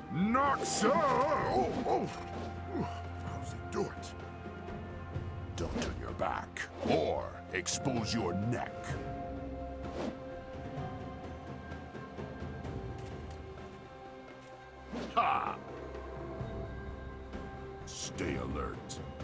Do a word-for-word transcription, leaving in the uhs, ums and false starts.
Not so! Oh, oh. How's he do it? Don't turn your back, or expose your neck. Ha! Stay alert.